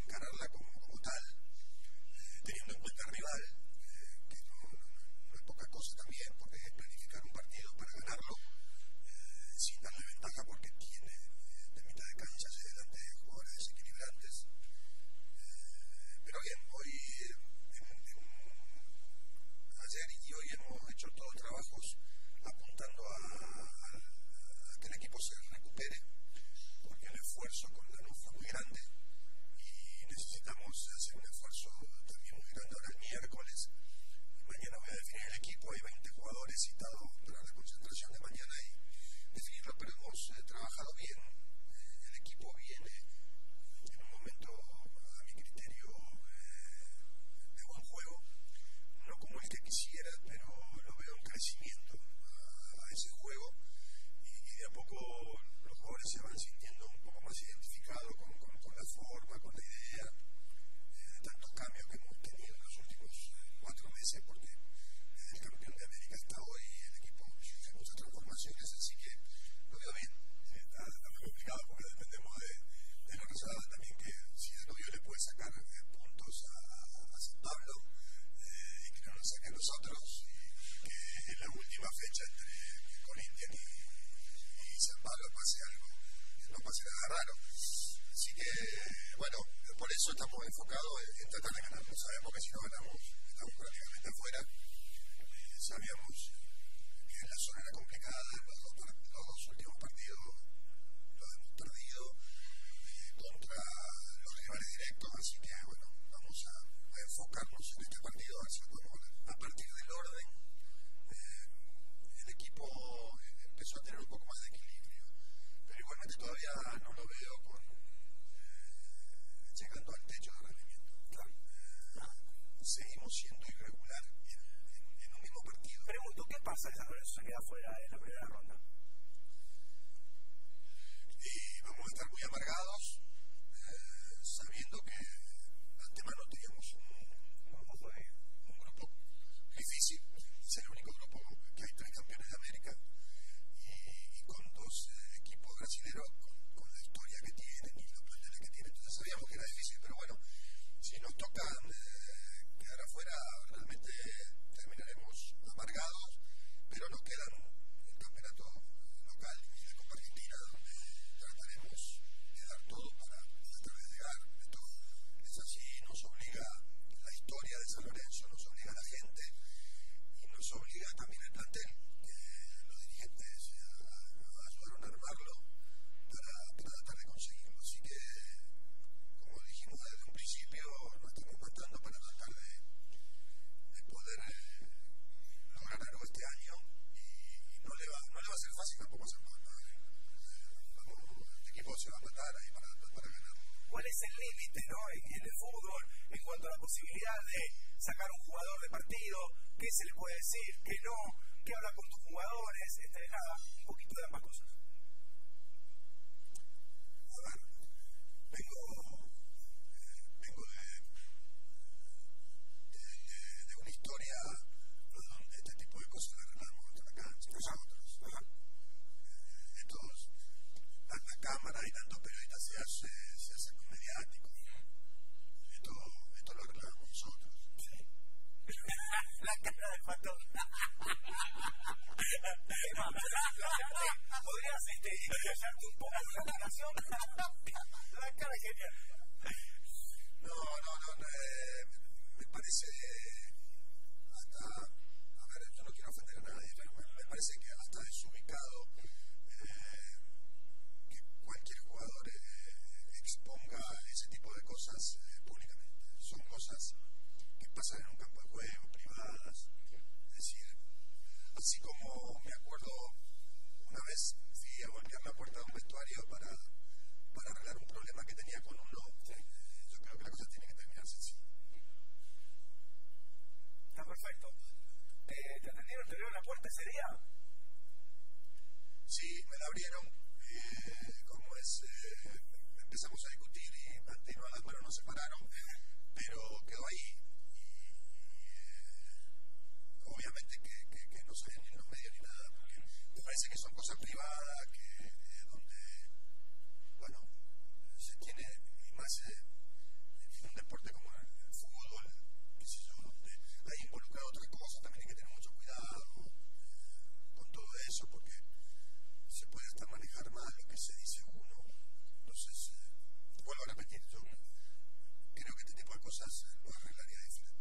encararla como tal, teniendo en cuenta el rival, que no es poca cosa también, porque es planificar un partido para ganarlo, sin darle ventaja porque tiene de mitad de cancha hacia adelante jugadores desequilibrantes. Pero bien, hoy, ayer y hoy hemos hecho todos trabajos apuntando a que el equipo se recupere, porque el esfuerzo con Lanús fue muy grande y necesitamos hacer un esfuerzo también muy grande ahora el miércoles. Mañana voy a definir el equipo, hay 20 jugadores citados para la concentración de mañana y definirlo, pero hemos trabajado bien. El equipo viene en un momento, a mi criterio, de buen juego, no como el que quisiera, pero lo veo en crecimiento a ese juego y de a poco los jugadores se van sintiendo un poco más identificados con la forma, con la idea, de tantos cambios que hemos tenido en los últimos 4 meses, porque desde el campeón de América hasta hoy el equipo sufre muchas transformaciones, así que lo veo bien. Está muy complicado porque dependemos de la Rosada también, que si Danubio le puede sacar puntos a San Pablo y que no nos saque a nosotros, y que en la última fecha entre Corinthians y San Pablo pase algo, no pase nada raro. Así que, bueno, por eso estamos enfocados en tratar de ganar. Sabemos que si no ganamos, estamos prácticamente afuera. Sabíamos que la zona era complicada, los dos últimos partidos los hemos perdido contra los rivales directos, así que, bueno, vamos a enfocarnos en este partido, a ver si lo podemos ganar. A partir del orden, el equipo empezó a tener un poco más de equilibrio, pero igualmente todavía no lo veo llegando al techo de rendimiento. Seguimos siendo irregular en un mismo partido. Pregunto, ¿qué pasa si San Lorenzo se queda fuera en la primera ronda? Y vamos a estar muy amargados, sabiendo que antemano teníamos un grupo difícil. Es el único grupo que hay 3 campeones de América y con 2 equipos brasileños con la historia que tienen y los planteles que tienen. Entonces sabíamos que era difícil, pero bueno, si nos tocan quedar afuera, realmente terminaremos amargados, pero nos quedan el campeonato local y la Copa Argentina, donde trataremos de dar todo para tratar de llegar. Esto es así, nos obliga la historia de San Lorenzo, nos obliga a la gente y nos obliga también el plantel, que los dirigentes ayudaron a armarlo para tratar de conseguirlo. Así que, como dijimos desde un principio, nos estamos matando para tratar de poder lograr algo este año y no le va a ser fácil tampoco hacer más. El equipo se va a matar ahí para ganar. ¿Cuál es el límite, ¿no? En el fútbol, en cuanto a la posibilidad de sacar un jugador de partido? ¿Qué se le puede decir? ¿Qué no? ¿Qué habla con tus jugadores? Nada, un poquito de ambas cosas. A ver, vengo de una historia donde este tipo de cosas las arreglamos entre la cancha, nosotros. Estos, tanta cámara y tantos periodistas se hacen muy mediáticos. Esto lo arreglamos nosotros. Sí. La cara del patón. ¿Podrías ensayarte un poco de la aplicación? La cara es genial. No, me parece hasta, a ver, yo no quiero ofender a nadie, pero me parece que hasta desubicado que cualquier jugador exponga ese tipo de cosas públicamente. Son cosas que pasan en un campo de juego, privadas. Es decir, así como me acuerdo una vez fui a golpear la puerta de un vestuario para arreglar un problema que tenía con uno, yo creo que la cosa tiene que terminarse así. Está perfecto. ¿Te atendieron? ¿Te abrieron la puerta ese día? Sí, me la abrieron. Como es, empezamos a discutir y antes no, las manos nos separaron, pero quedó ahí. Y obviamente que no salen ni en los medios ni nada, porque me parece que son cosas privadas, donde, bueno, se tiene, y más en dejar mal lo que se dice uno. Entonces, vuelvo a repetir, yo creo que este tipo de cosas lo arreglaría diferente.